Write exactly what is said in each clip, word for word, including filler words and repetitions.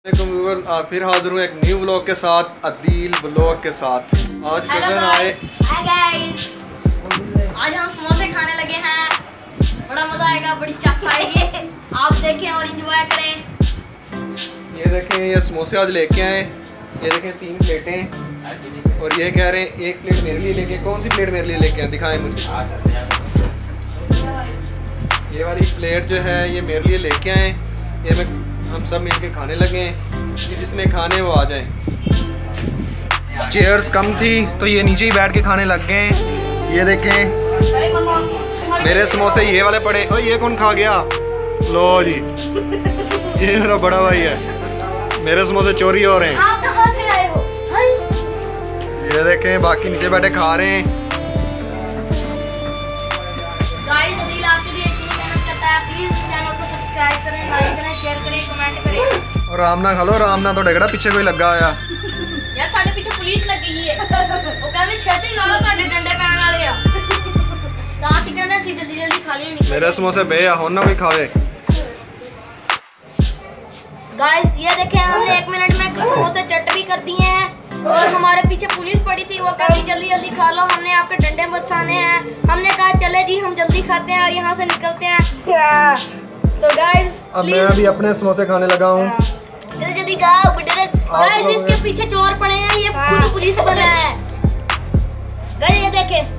Viewers फिर हाजिर हूँ एक न्यू व्लॉग के साथ, अदील व्लॉग के साथ। आज कज़न आए। आज हम समोसे खाने लगे हैं, बड़ा मजा आएगा, बड़ी चस आएगी। आप देखें और एंजॉय करें। ये देखें, ये समोसे आज लेके आए। ये देखें तीन प्लेटें, और ये कह रहे हैं एक प्लेट मेरे लिए लेके। कौन सी प्लेट मेरे लिए लेके आए, दिखाएं मुझे। ये वाली प्लेट जो है ये मेरे लिए लेके आए। ये मैं हम सब मिलके खाने लगे हैं। ये जिसने खाने वो आ जाए। चेयर्स कम थी तो ये नीचे ही बैठ के खाने लग गए। ये देखें मेरे समोसे ये वाले पड़े। ओ ये कौन खा गया? लो जी, ये मेरा बड़ा भाई है। मेरे समोसे चोरी हो रहे हैं। आप कहां से आए हो? ये देखें बाकी नीचे बैठे खा रहे हैं। गाइस अदील आपके लिए इतनी मेहनत करता है, प्लीज चैनल को सब्सक्राइब करें, लाइक करें, शेयर करें, कमेंट करें। और आराम ना खा लो, आराम ना। तो डेगड़ा पीछे कोई लगा आया यार, साढ़े पीछे पुलिस लग गई है। वो कहते छेती खा लो, ਤੁਹਾਡੇ डंडे पैण वाले आ। ਤਾਂ ਅਸੀਂ ਕਹਿੰਦੇ ਅਸੀਂ जल्दी जल्दी खा लिए निकल। मेरे समोसे बे आ, हो ना कोई खावे। गाइस ये देखें, हमने एक मिनट में समोसे चट भी कर दिए हैं, और हमारे पीछे पुलिस पड़ी थी। वो कहती जल्दी जल्दी खा लो, हमने आपके डंडे बचाने हैं। हमने कहा चले जी हम जल्दी खाते हैं और यहाँ से निकलते हैं। तो गाइस अब मैं अभी अपने समोसे खाने लगा हूँ। जल्दी जल्दी खाओ बेटे। गाइस इसके पीछे चोर पड़े हैं, ये खुद पुलिस बना है। गाइस ये देखें,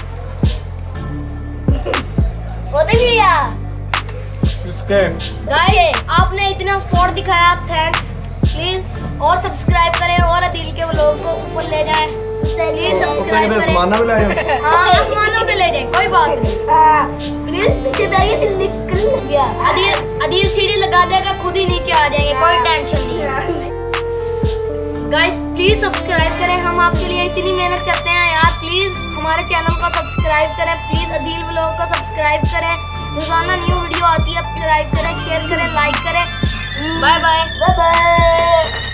वो देखिए किसके। गाइस आपने इतना सपोर्ट दिखाया, थैंक्स। प्लीज और सब्सक्राइब करें और अदील के व्लॉग को ऊपर ले जाएं। प्लीज सब्सक्राइब करें। आसमानों पे लाए। हाँ आसमानों पे ले जाएं, कोई बात नहीं। प्लीज पीछे बैठिए से निकल गया। अदील अदील सीढ़ी लगा देगा, खुद ही नीचे आ जाएंगे, कोई टेंशन नहीं है। गाइस प्लीज सब्सक्राइब करें, हम आपके लिए इतनी मेहनत करते हैं यार। प्लीज हमारे चैनल को सब्सक्राइब करें, प्लीज अदील व्लॉग को सब्सक्राइब करें। रोजाना न्यू वीडियो आती है, सब्सक्राइब करें, शेयर करें, लाइक करें। Bye bye bye bye.